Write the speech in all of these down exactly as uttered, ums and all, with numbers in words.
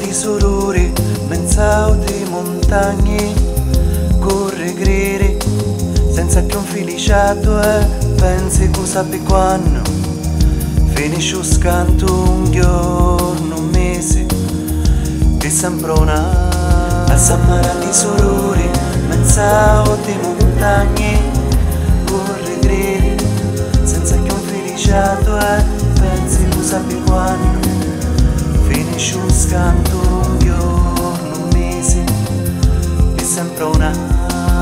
di sorori, mensao di montagne, corri griri, senza che un feliciato e pensi che sappi quando finisce un scanto, un giorno, un mese, che sembra una assamara di sorori, mensao di montagne, corri griri, senza che un feliciato e pensi che sappi quando finisce un scanto, un giorno, un mese, che sembra una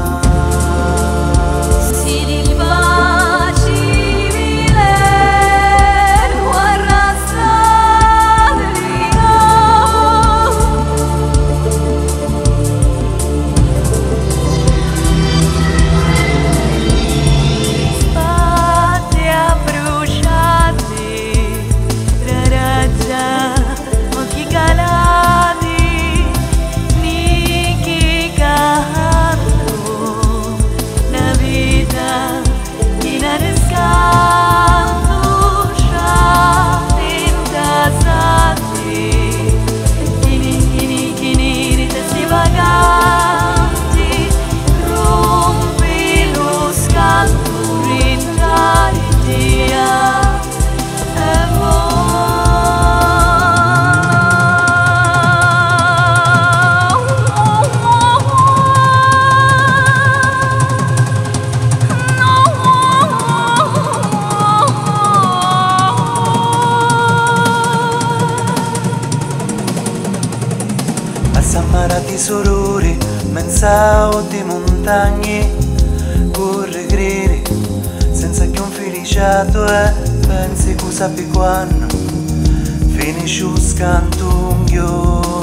Assamara di sorori, mensao di montagne, corri griri, senza che un feliciato e pensi che sappi quando finisce un scanto, un giorno.